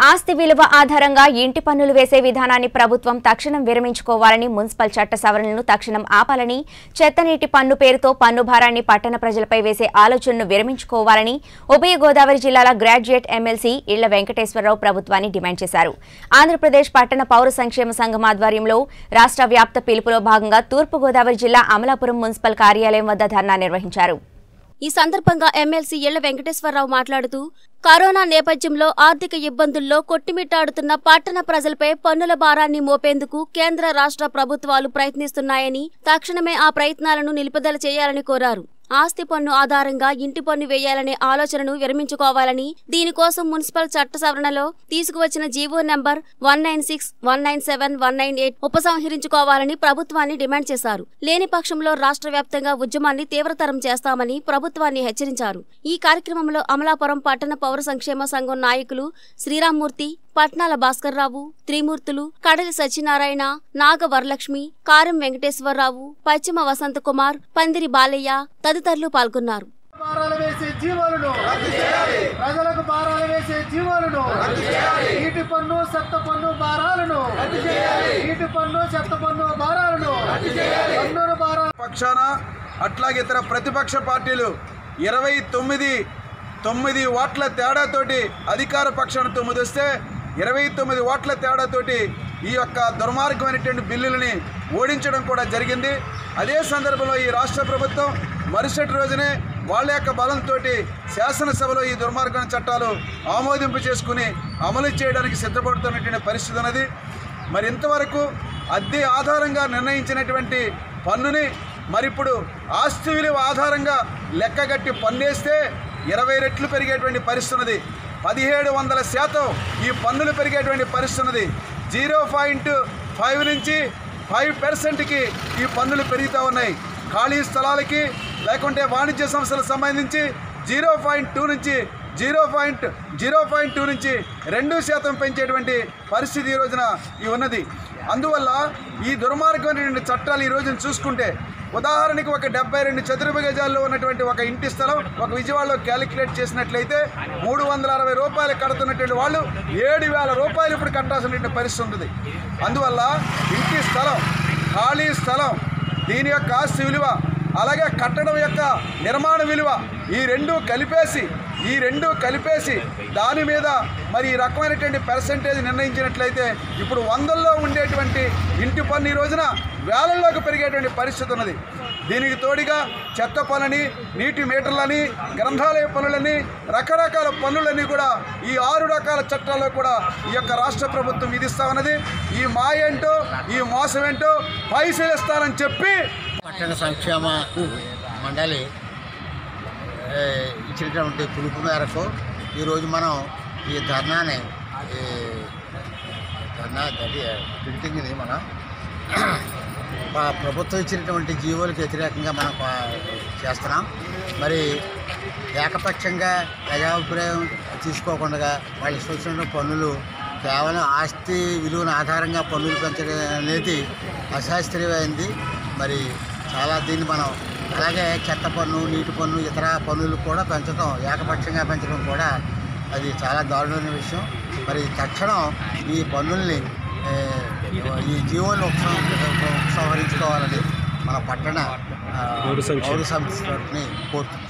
ఆస్తి విలువ ఆధారంగా ఇంటి పన్నులు వేసే విధానాన్ని ప్రభుత్వం తక్షణం విరమించుకోవాలని, మున్సిపల్ చట్ట సవరణలను తక్షణం ఆపాలని, చెత్తనీటి పన్ను పేరుతో పన్ను భారాన్ని పట్టణ ప్రజలపై వేసే ఆలోచనను విరమించుకోవాలని ఉభయ గోదావరి జిల్లాల గ్రాడ్యుయేట్ ఎమ్మెల్సీ ఇళ్ల వెంకటేశ్వరరావు ప్రభుత్వాన్ని డిమాండ్ చేశారు. ఆంధ్రప్రదేశ్ పట్టణ పౌర సంక్షేమ సంఘం ఆధ్వర్యంలో రాష్ట్ర వ్యాప్త పిలుపులో భాగంగా తూర్పు గోదావరి జిల్లా అమలాపురం మున్సిపల్ కార్యాలయం వద్ద ధర్నా నిర్వహించారు. ఈ సందర్భంగా ఎమ్మెల్సీ ఇళ్ల వెంకటేశ్వరరావు మాట్లాడుతూ కరోనా నేపథ్యంలో ఆర్థిక ఇబ్బందుల్లో కొట్టిమిట్టాడుతున్న పట్టణ ప్రజలపై పన్నుల భారాన్ని మోపేందుకు కేంద్ర రాష్ట్ర ప్రభుత్వాలు ప్రయత్నిస్తున్నాయని, తక్షణమే ఆ ప్రయత్నాలను నిలుపుదల చేయాలని కోరారు. ఆస్తి పన్ను ఆధారంగా ఇంటి పన్ను వేయాలనే ఆలోచనను విరమించుకోవాలని, దీనికోసం మున్సిపల్ చట్ట సవరణలో తీసుకువచ్చిన జీవో నంబర్ 196, 197, 198 ఉపసంహరించుకోవాలని ప్రభుత్వాన్ని డిమాండ్ చేశారు. లేని పక్షంలో రాష్ట్ర వ్యాప్తంగా ఉద్యమాన్ని తీవ్రతరం చేస్తామని ప్రభుత్వాన్ని హెచ్చరించారు. ఈ కార్యక్రమంలో అమలాపురం పట్టణ పౌర సంక్షేమ సంఘం నాయకులు శ్రీరామ్మూర్తి, పట్నాల భాస్కర్రావు, త్రిమూర్తులు, కడలి సత్యనారాయణ, నాగ వరలక్ష్మి, కారం వెంకటేశ్వరరావు, పశ్చిమ వసంత కుమార్, పందిరి బాలయ్య తదితరులు పాల్గొన్నారు. పక్షాన అట్లాగే ఇతర ప్రతిపక్ష పార్టీలు 29 ఓట్ల తేడాతోటి అధికార పక్షాన 9 వస్తే 29 ఓట్ల తేడాతోటి ఈ యొక్క దుర్మార్గమైనటువంటి బిల్లులని ఓడించడం కూడా జరిగింది. అదే సందర్భంలో ఈ రాష్ట్ర ప్రభుత్వం మరుసటి రోజునే వాళ్ళ యొక్క బలంతో శాసనసభలో ఈ దుర్మార్గమైన చట్టాలు ఆమోదింపు చేసుకుని అమలు చేయడానికి సిద్ధపడుతున్నటువంటి పరిస్థితి ఉన్నది. మరి ఇంతవరకు అద్దె ఆధారంగా నిర్ణయించినటువంటి పన్నుని మరిప్పుడు ఆస్తి విలువ ఆధారంగా లెక్కగట్టి పన్నేస్తే 20 రెట్లు పెరిగేటువంటి పరిస్థితి ఉన్నది. 1700% ఈ పన్నులు పెరిగేటువంటి పరిస్థితి ఉన్నది. 0.5 నుంచి 5%కి ఈ పన్నులు పెరుగుతూ ఉన్నాయి. ఖాళీ స్థలాలకి లేకుంటే వాణిజ్య సంస్థలకు సంబంధించి 0.2 నుంచి 0.2 నుంచి 2% పెంచేటువంటి పరిస్థితి ఈ రోజున ఉన్నది. అందువల్ల ఈ దుర్మార్గమైనటువంటి చట్టాలు ఈ రోజున చూసుకుంటే, ఉదాహరణకి ఒక 72 చతురపు గజాల్లో ఉన్నటువంటి ఒక ఇంటి స్థలం ఒక విజయవాడలో క్యాలిక్యులేట్ చేసినట్లయితే 360 రూపాయలు కడుతున్నటువంటి వాళ్ళు 7,000 రూపాయలు ఇప్పుడు కట్టాల్సినటువంటి పరిస్థితి ఉంటుంది. అందువల్ల ఇంటి స్థలం, ఖాళీ స్థలం, దీని యొక్క ఆస్తి విలువ, అలాగే కట్టడం యొక్క నిర్మాణ విలువ ఈ రెండు కలిపేసి దాని మీద మరి ఈ రకమైనటువంటి పర్సెంటేజ్ నిర్ణయించినట్లయితే ఇప్పుడు 100లో ఉండేటువంటి ఇంటి పన్ను ఈ రోజున వేలల్లోకి పెరిగేటువంటి పరిస్థితి ఉన్నది. దీనికి తోడుగా చెత్త పన్నుని, నీటి మీటర్లని, గ్రంథాలయ పన్నులని, రకరకాల పన్నులన్నీ కూడా ఈ 6 రకాల చట్టాల్లో కూడా ఈ యొక్క రాష్ట్ర ప్రభుత్వం విధిస్తా ఉన్నది. ఈ మాయేంటో, ఈ మోసం ఏంటో పరిశీలిస్తానని చెప్పి పట్టణ సంక్షేమ మండలి ఇచ్చినటువంటి పిలుపు మేరకు ఈరోజు మనం ఈ ధర్నాని ప్రింటింగ్ని మనం ప్రభుత్వం ఇచ్చినటువంటి జీవోలకు వ్యతిరేకంగా మనం చేస్తున్నాం. మరి ఏకపక్షంగా ప్రజాభిప్రాయం తీసుకోకుండా వాళ్ళు ఇష్టం పన్నులు, కేవలం ఆస్తి విలువను ఆధారంగా పన్నులు పెంచడం అనేది అశాస్త్రీయమైంది. మరి చాలా దీన్ని మనం అలాగే చెత్త పన్ను, నీటి పన్ను, ఇతర పన్నులు కూడా ఏకపక్షంగా పెంచడం కూడా అది చాలా దారుణమైన విషయం. మరి తక్షణం ఈ పన్నుల్ని ఈ జీవోలను ఉపసంహరించుకోవాలని మన పట్టణ పౌర సంస్థని కోరుతున్నాం.